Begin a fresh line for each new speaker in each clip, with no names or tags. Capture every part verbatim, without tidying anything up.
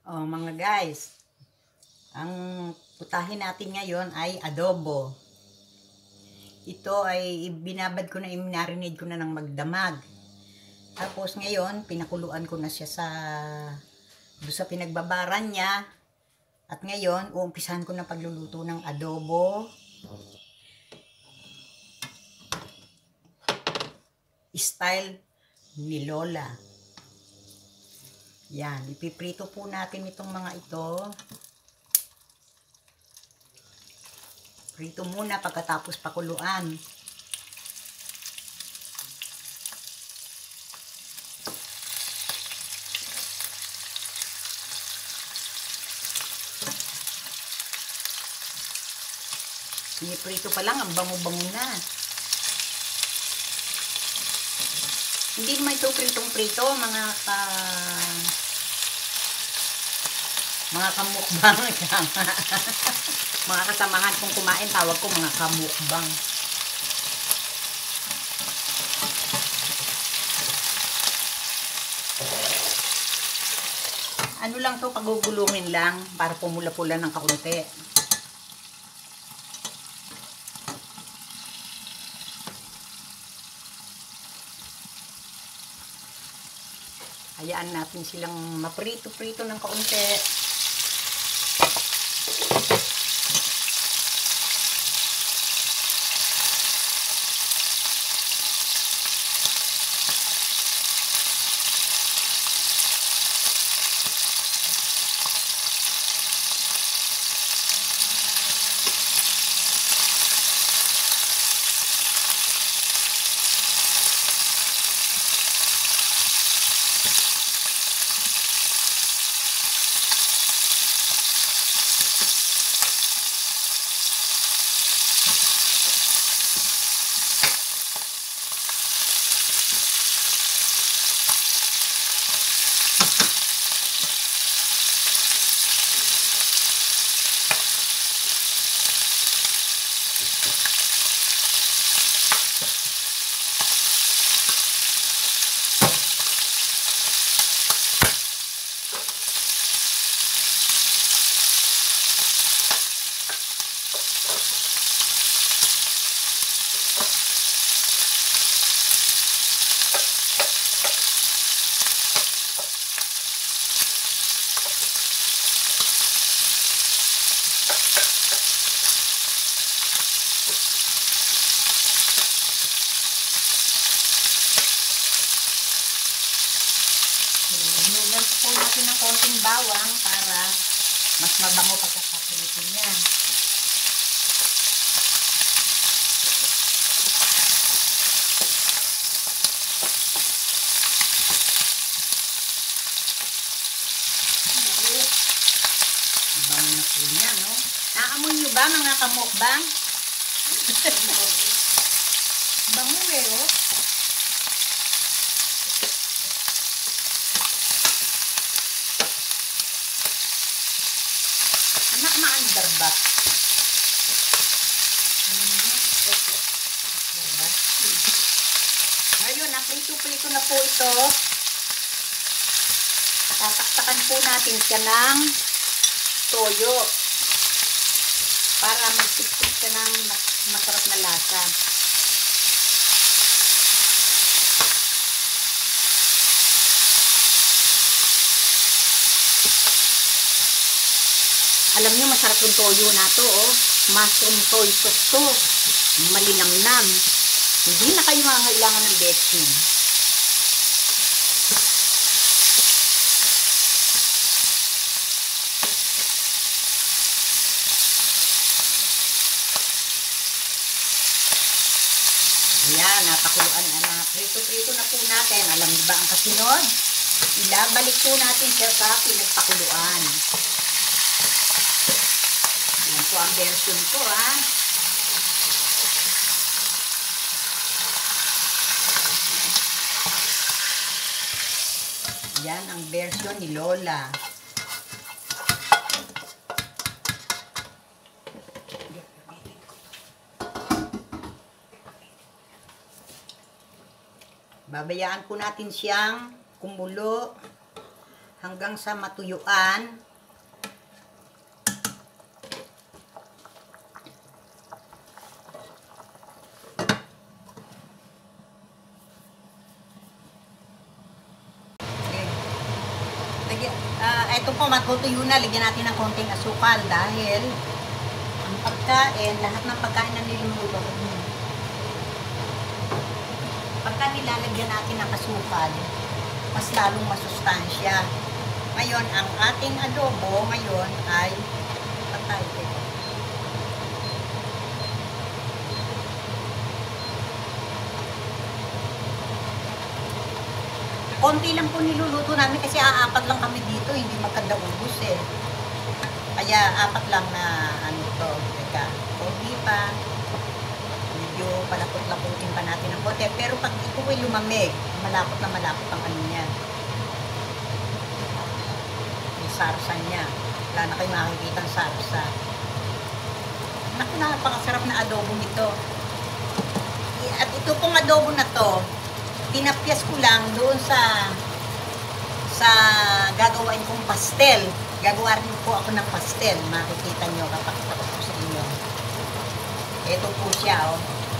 Oh, mga guys, ang putahin natin ngayon ay adobo. Ito ay binabad ko na, i-marinate ko na ng magdamag. Tapos ngayon, pinakuluan ko na siya sa doon sa pinagbabaran niya. At ngayon, uumpisahan ko na pagluluto ng adobo. Style ni Lola. Yan, ipiprito po natin itong mga ito. Prito muna pagkatapos pakuluan. Piniprito pa lang, ang bango-bango na. Hindi naman ito pritong-prito, mga ka... mga kamukbang. Mga kasamahan kong kumain, tawag ko mga kamukbang. Ano lang to, pagugulungin lang para pumula-pula ng kaunti. Hayaan natin silang maprito-prito ng kaunti. Hinugan po natin ng konting bawang para mas mabango pagkakakulitin niya. Bango na po niya, no? Naamoy nyo ba mga kamukbang? Bango eh, oh. Anak maandar ba? Ngayon, naprito-prito na po ito. Tataktakan po natin siya ng toyo para magtipid siya ng masarap na lasa. Alam niyo, masarap yung toyo na to, oh. Mushroom toy sauce to. Malinamnam. Hindi na kayo mangailangan ng betchin. Ayan, napakuluan na. Prito-prito na po natin. Alam niyo ba ang kasunod? Ilabalik po natin siya sa pinagpakuluan. Yan po ang version ko, ha. Yan ang version ni Lola. Babayaan po natin siyang kumulo hanggang sa matuyuan. Uh, ito po, matutuyo na, ligyan natin ng konting asukal dahil ang pagkain, lahat ng pagkain na niluluto, pagka nilalagyan natin ng asukal, mas lalong masustansya. Ngayon, ang ating adobo ngayon ay patay. Konti lang po niluluto namin kasi aapat lang kami dito, hindi magkadaubos eh. Kaya apat lang na ano to, teka, konti pa. Medyo palapot-laputin pa natin ng konti. Pero pag ito ay lumamig, malapot na malapot ang ano niya. Yung sarsa niya. Wala na kayo makikita ang sarsa. Naku, napakasarap na adobo nito. At ito pong adobo na to, tinapyas ko lang doon sa sa gagawain kong pastel. Gagawa rin po ako ng pastel. Makikita nyo kapag ito ko sa inyo. Ito po siya, oh.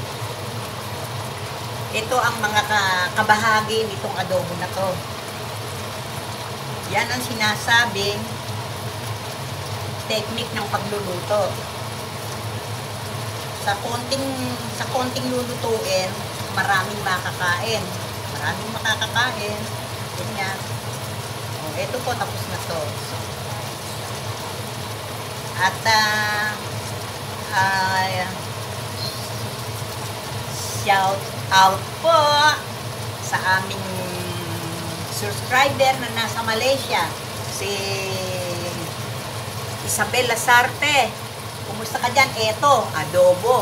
Ito ang mga ka kabahagi nitong adobo na to. Yan ang sinasabing technique ng pagluluto. Sa konting sa konting lulutuin, maraming makakain. Maraming makakakain. Ganyan. O, ito po, tapos na to. At, uh, uh, shout out po sa aming subscriber na nasa Malaysia. Si Isabel Lasarte. Kumusta ka dyan? Eto, adobo.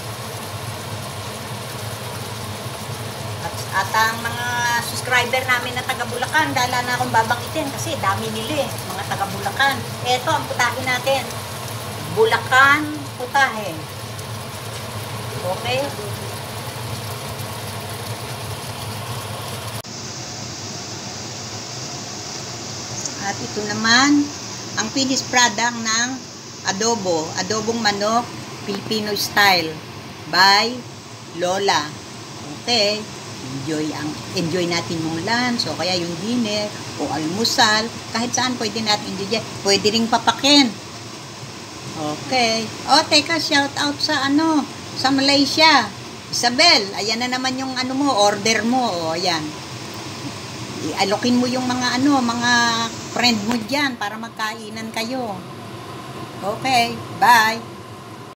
At ang mga subscriber namin na taga Bulacan, dala na akong babanggitin kasi dami nila eh, mga taga Bulacan. Ito ang putahe natin. Bulacan putahe. Okay? At ito naman, ang finished product ng adobo. Adobong manok, Filipino style by Lola. Okay? Enjoy ang enjoy natin yung lunch o kaya yung dinner o almusal, kahit saan pwede natin enjoy. Pwede ring papakin. Okay. O, teka, shout out sa ano, sa Malaysia. Isabel, ayan na naman yung ano mo, order mo. O, ayan. I-alokin mo yung mga ano, mga friend mo dyan para magkainan kayo. Okay, bye.